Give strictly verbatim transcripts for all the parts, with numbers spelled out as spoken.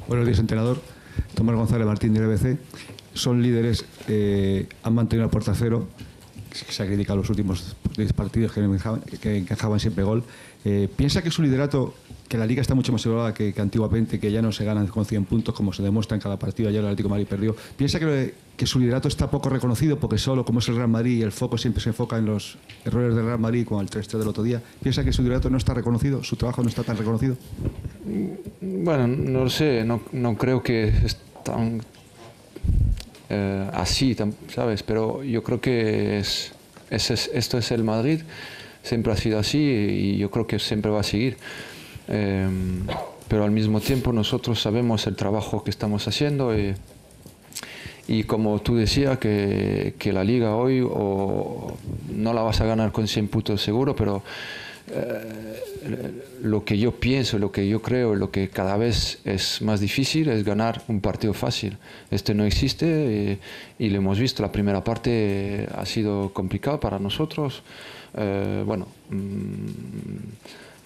Buenos días, entrenador. Tomás González Martín del B B C. Son líderes, eh, han mantenido el puerta cero. Se ha criticado los últimos diez partidos que encajaban, que encajaban siempre gol. Eh, ¿Piensa que su liderato, que la Liga está mucho más elevada que, que antiguamente, que ya no se ganan con cien puntos como se demuestra en cada partido? Ayer el Atlético de Madrid perdió. ¿Piensa que, que su liderato está poco reconocido porque solo como es el Real Madrid y el foco siempre se enfoca en los errores del Real Madrid como el tres tres del otro día? ¿Piensa que su liderato no está reconocido, su trabajo no está tan reconocido? Bueno, no lo sé, no, no creo que es tan eh, así, tan, ¿sabes? Pero yo creo que es, es, es, esto es el Madrid, siempre ha sido así y yo creo que siempre va a seguir. Eh, pero al mismo tiempo nosotros sabemos el trabajo que estamos haciendo y, y como tú decías, que, que la Liga hoy o no la vas a ganar con cien puntos seguro, pero eh, lo que yo pienso, lo que yo creo, lo que cada vez es más difícil es ganar un partido fácil. Este no existe y, y lo hemos visto, la primera parte ha sido complicada para nosotros. Eh, bueno, mmm,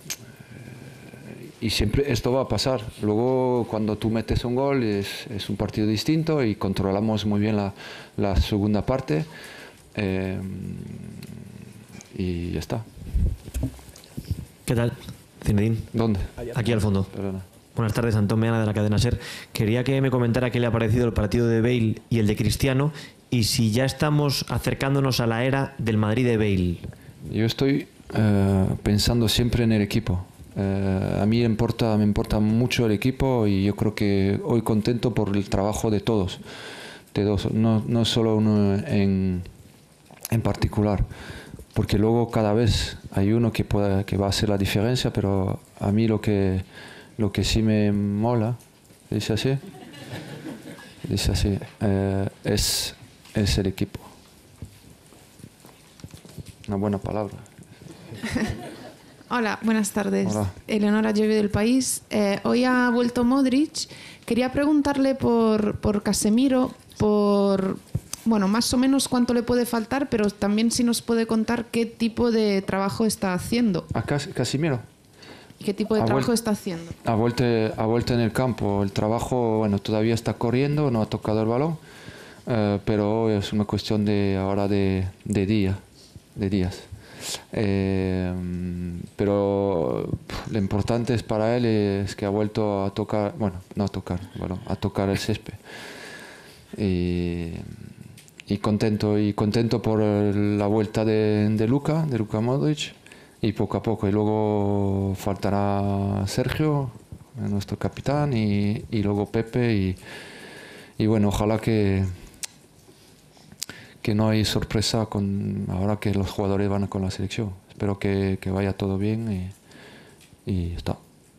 y siempre esto va a pasar. Luego cuando tú metes un gol es, es un partido distinto y controlamos muy bien la, la segunda parte eh, y ya está. ¿Qué tal? Zinedine. ¿Dónde? Aquí al fondo. Perdona. Buenas tardes, Antón Meana de la cadena SER. Quería que me comentara qué le ha parecido el partido de Bale y el de Cristiano y si ya estamos acercándonos a la era del Madrid de Bale. Yo estoy uh, pensando siempre en el equipo. Uh, a mí me importa, me importa mucho el equipo y yo creo que hoy contento por el trabajo de todos, de dos, no, no solo uno en, en particular, porque luego cada vez hay uno que, pueda, que va a hacer la diferencia, pero a mí lo que, lo que sí me mola, dice así, dice así uh, es, es el equipo. Una buena palabra. Hola, buenas tardes. Hola. Eleonora Llove del País. Eh, hoy ha vuelto Modric. Quería preguntarle por, por Casemiro, por, bueno, más o menos cuánto le puede faltar, pero también si nos puede contar qué tipo de trabajo está haciendo. ¿A Cas Casemiro? ¿Qué tipo de Ha trabajo vuel- está haciendo? Ha vuelto, ha vuelto en el campo. El trabajo, bueno, todavía está corriendo, no ha tocado el balón, eh, pero es una cuestión de ahora de, de día, de días. Eh, pero pff, lo importante es para él es que ha vuelto a tocar, bueno, no a tocar, bueno, a tocar el césped. Y, y contento y contento por la vuelta de, de Luka, de Luka Modric, y poco a poco. Y luego faltará Sergio, nuestro capitán, y, y luego Pepe y, y bueno, ojalá que que no hay sorpresa con ahora que los jugadores van con la selección. Espero que, que vaya todo bien y, y está.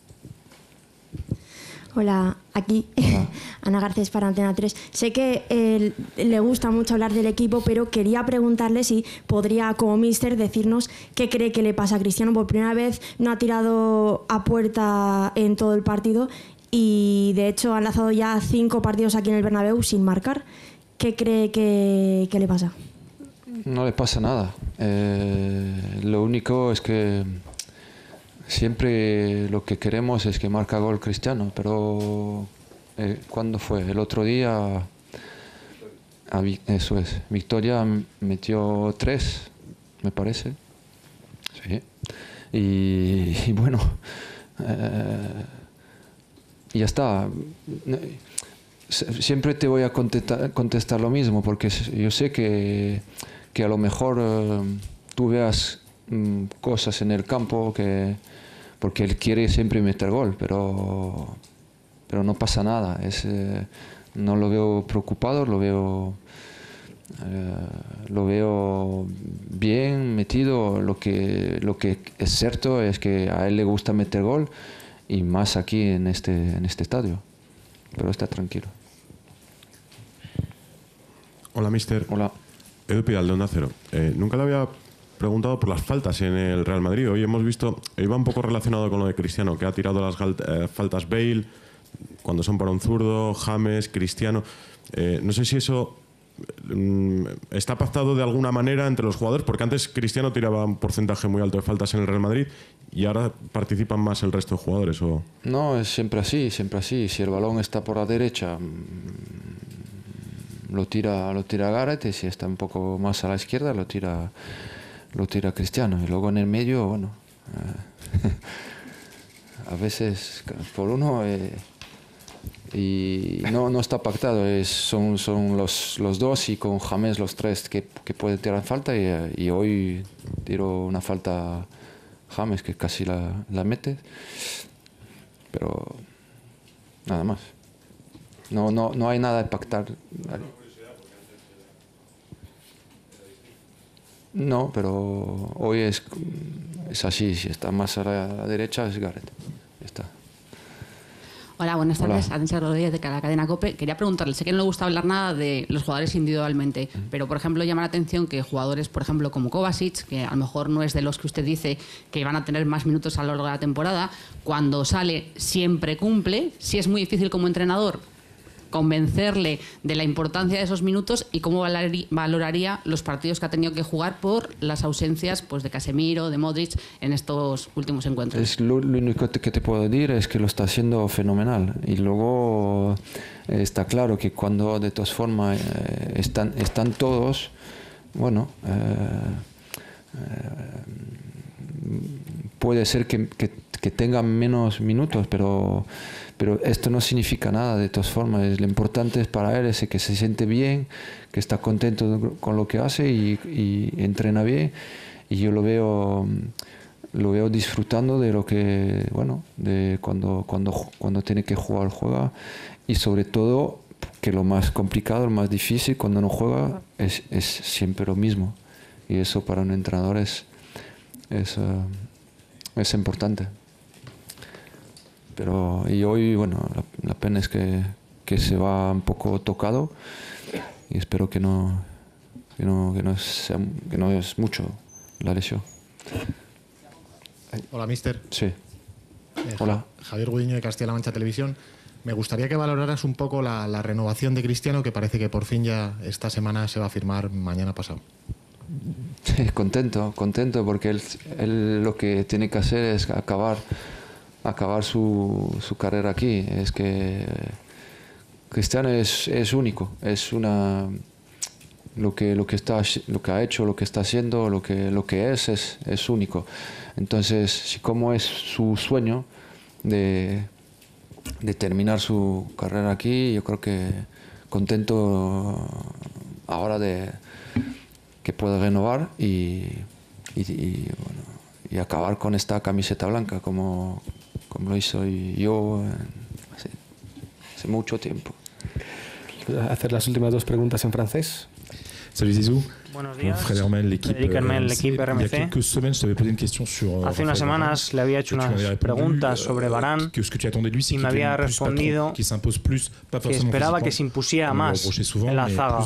Hola, aquí Hola. Ana Garcés para Antena tres. Sé que eh, le gusta mucho hablar del equipo, pero quería preguntarle si podría, como míster, decirnos qué cree que le pasa a Cristiano. Por primera vez no ha tirado a puerta en todo el partido y de hecho ha lanzado ya cinco partidos aquí en el Bernabéu sin marcar. ¿Qué cree que, que le pasa? No le pasa nada. Eh, lo único es que siempre lo que queremos es que marca gol Cristiano, pero eh, ¿cuándo fue? El otro día, a, eso es, Victoria metió tres, me parece. Sí. Y, y bueno, eh, y ya está. Siempre te voy a contestar, contestar lo mismo, porque yo sé que, que a lo mejor eh, tú veas mm, cosas en el campo, que, porque él quiere siempre meter gol, pero, pero no pasa nada. Es, eh, no lo veo preocupado, lo veo, eh, lo veo bien metido. Lo que, lo que es cierto es que a él le gusta meter gol, y más aquí en este, en este estadio. Pero está tranquilo. Hola, mister. Hola. Edu Pidal, de Onda Cero. Eh, nunca le había preguntado por las faltas en el Real Madrid. Hoy hemos visto, iba un poco relacionado con lo de Cristiano, que ha tirado las eh, faltas Bale, cuando son para un zurdo, James, Cristiano. Eh, no sé si eso ¿está pactado de alguna manera entre los jugadores? Porque antes Cristiano tiraba un porcentaje muy alto de faltas en el Real Madrid y ahora participan más el resto de jugadores. ¿O? No, es siempre así, siempre así. Si el balón está por la derecha, lo tira, lo tira Gareth, y si está un poco más a la izquierda, lo tira, lo tira Cristiano. Y luego en el medio, bueno, eh, a veces por uno... Eh, y no, no está pactado, es, son, son los, los dos y con James los tres que, que puede tirar falta y, y hoy tiro una falta James que casi la, la mete, pero nada más. No, no, no hay nada de pactar. No, pero hoy es, es así, si está más a la derecha es Gareth. Ya está. Hola, buenas tardes. Hola. Atención Rodríguez de la cadena COPE. Quería preguntarle, sé que no le gusta hablar nada de los jugadores individualmente, pero por ejemplo llama la atención que jugadores, por ejemplo, como Kovacic, que a lo mejor no es de los que usted dice que van a tener más minutos a lo largo de la temporada, cuando sale siempre cumple. Si es muy difícil como entrenador convencerle de la importancia de esos minutos y cómo valoraría los partidos que ha tenido que jugar por las ausencias pues, de Casemiro, de Modric en estos últimos encuentros. Es lo, lo único que te puedo decir es que lo está haciendo fenomenal. Y luego eh, está claro que cuando de todas formas eh, están, están todos, bueno, eh, eh, puede ser que, que, que tengan menos minutos, pero... Pero esto no significa nada de todas formas. Lo importante es para él es que se siente bien, que está contento con lo que hace y, y entrena bien. Y yo lo veo, lo veo disfrutando de lo que, bueno, de cuando, cuando, cuando tiene que jugar, juega. Y sobre todo, que lo más complicado, lo más difícil cuando no juega es, es siempre lo mismo. Y eso para un entrenador es, es, uh, es importante. Pero, y hoy, bueno, la, la pena es que, que se va un poco tocado y espero que no, que no, que no, sea, que no es mucho la lesión. Hola, mister. Sí. Eh, Hola. Javier Gudiño de Castilla-La Mancha Televisión. Me gustaría que valoraras un poco la, la renovación de Cristiano, que parece que por fin ya esta semana se va a firmar mañana pasado. Sí, contento, contento porque él, él lo que tiene que hacer es acabar acabar su, su carrera aquí. Es que Cristiano es, es único, es una lo que lo que está lo que ha hecho, lo que está haciendo, lo que lo que es es, es único. Entonces, si como es su sueño de, de terminar su carrera aquí, yo creo que contento ahora de que pueda renovar y, y, y, bueno, y acabar con esta camiseta blanca como como lo hizo yo hace, hace mucho tiempo. Hacer las últimas dos preguntas en francés. Salut Zizou. Buenos días. Frédéric Hermel, l'équipe Hermel, l'équipe R M C. Il y a quelques semaines, je t'avais posé une question sur. Hace unas semanas le había hecho unas preguntas sobre Varane y me había respondido que esperaba que se impusiera más en la zaga,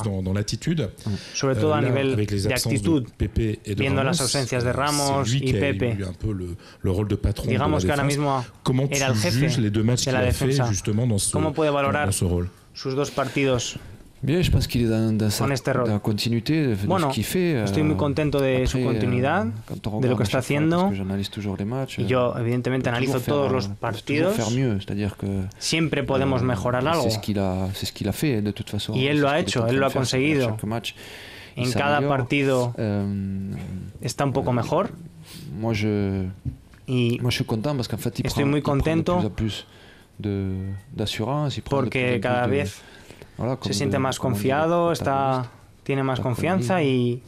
sobre todo a nivel de actitud, viendo las ausencias de Ramos y Pepe. Digamos que ahora mismo era el jefe de la defensa. ¿Cómo puede valorar sus dos partidos? Bien, je pense qu'il est dans, dans con este rol? La continuité de, bueno, de ce qu'il fait. Estoy muy contento de Après, su continuidad, de lo que está haciendo. Matchs, y yo, evidentemente, analizo todos los partidos. Mieux, que, Siempre podemos uh, mejorar algo. Ce qu'il a, ce qu'il a fait, de toute façon, y él lo ha hecho, él lo ha conseguido. Match, en cada partido um, está un poco mejor. Moi, je, y moi, je suis content parce qu'en fait, il estoy prend, muy contento il prend de plus de, d'assurance, il prend porque de plus cada de, vez Voilà, se siente más confiado, está, tiene más confianza y,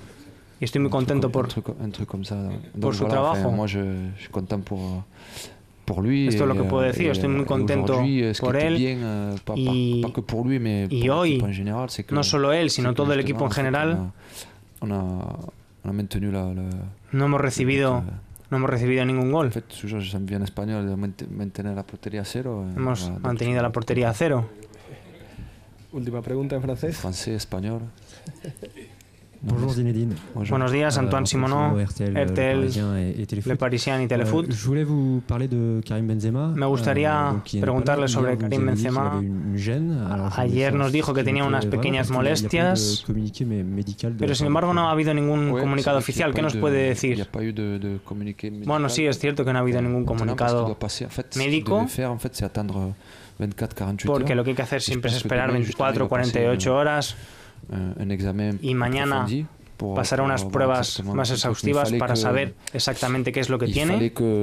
y estoy muy contento por, por su trabajo. Esto es lo que puedo decir, estoy muy contento por él y, y hoy, no solo él, sino todo el equipo en general, no hemos recibido... No hemos recibido ningún gol. Hemos mantenido la portería a cero. Última pregunta en francés. Francés, español. Bonjour Zinedine. Buenos días, Antoine Simonot, R T L, Le Parisien y Telefoot. Je voulais vous parler de Karim Benzema. Me gustaría preguntarle sobre Karim Benzema. Ayer nos dijo que tenía unas pequeñas molestias, pero sin embargo no ha habido ningún comunicado oficial. ¿Qué nos puede decir? Bueno, sí, es cierto que no ha habido ningún comunicado médico, porque lo que hay que hacer siempre es esperar veinticuatro o cuarenta y ocho horas y mañana pasará unas pruebas más exhaustivas para saber exactamente qué es lo que tiene.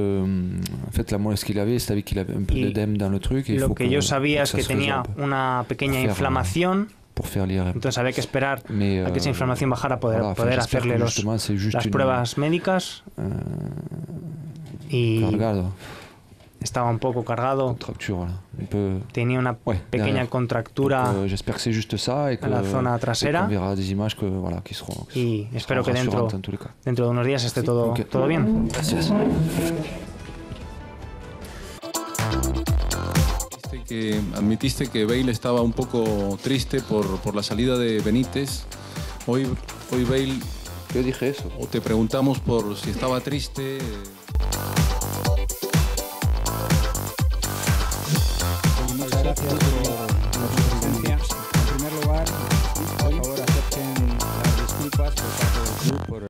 Y lo que yo sabía es que tenía una pequeña inflamación, entonces había que esperar a que esa inflamación bajara para poder, poder hacerle los, las pruebas médicas. Y estaba un poco cargado, tenía una pequeña contractura en la zona trasera y espero que dentro, dentro de unos días esté todo, todo bien. Que admitiste que Bale estaba un poco triste por, por la salida de Benítez. Hoy, hoy Bale... Yo dije eso. O te preguntamos por si estaba triste... Muchas gracias por su presencia. En primer lugar, por favor, acepten las disculpas por